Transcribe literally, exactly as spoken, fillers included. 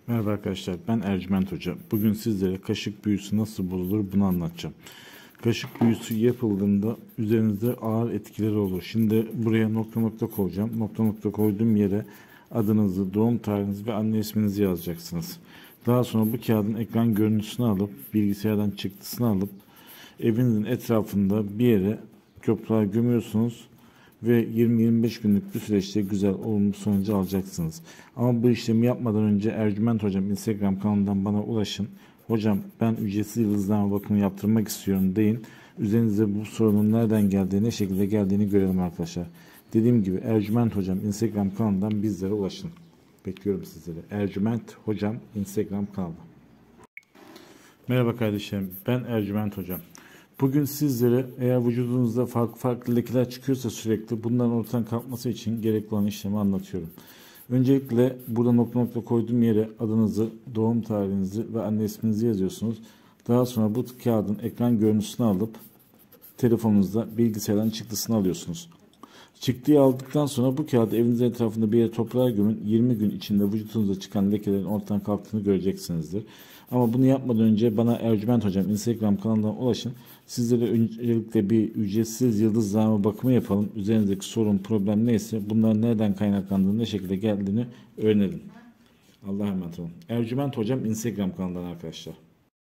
Merhaba arkadaşlar, ben Ercüment Hoca. Bugün sizlere kaşık büyüsü nasıl bulunur bunu anlatacağım. Kaşık büyüsü yapıldığında üzerinizde ağır etkileri olur. Şimdi buraya nokta nokta koyacağım. Nokta nokta koyduğum yere adınızı, doğum tarihinizi ve anne isminizi yazacaksınız. Daha sonra bu kağıdın ekran görüntüsünü alıp, bilgisayardan çıktısını alıp evinizin etrafında bir yere toprağa gömüyorsunuz ve yirmi yirmi beş günlük bir süreçte güzel olumlu sonucu alacaksınız. Ama bu işlemi yapmadan önce Ercüment Hocam Instagram kanalından bana ulaşın. Hocam ben ücretsiz yıldızlama bakımı yaptırmak istiyorum deyin. Üzerinizde bu sorunun nereden geldiği, ne şekilde geldiğini görelim arkadaşlar. Dediğim gibi Ercüment Hocam Instagram kanalından bizlere ulaşın. Bekliyorum sizleri. Ercüment Hocam Instagram kanalı. Merhaba kardeşlerim, ben Ercüment Hocam. Bugün sizlere eğer vücudunuzda farklı farklı lekeler çıkıyorsa sürekli bunların ortadan kalkması için gerekli olan işlemi anlatıyorum. Öncelikle burada nokta nokta koyduğum yere adınızı, doğum tarihinizi ve anne isminizi yazıyorsunuz. Daha sonra bu kağıdın ekran görüntüsünü alıp telefonunuzda bilgisayardan çıktısını alıyorsunuz. Çıktıyı aldıktan sonra bu kağıdı evinizin etrafında bir yere toprağa gömün. yirmi gün içinde vücudunuzda çıkan lekelerin ortadan kalktığını göreceksinizdir. Ama bunu yapmadan önce bana Ercüment Hocam Instagram kanalından ulaşın. Sizlere öncelikle bir ücretsiz yıldızlama bakımı yapalım. Üzerinizdeki sorun, problem neyse bunların nereden kaynaklandığını, ne şekilde geldiğini öğrenelim. Allah'a emanet olun. Ercüment Hocam Instagram kanalından arkadaşlar.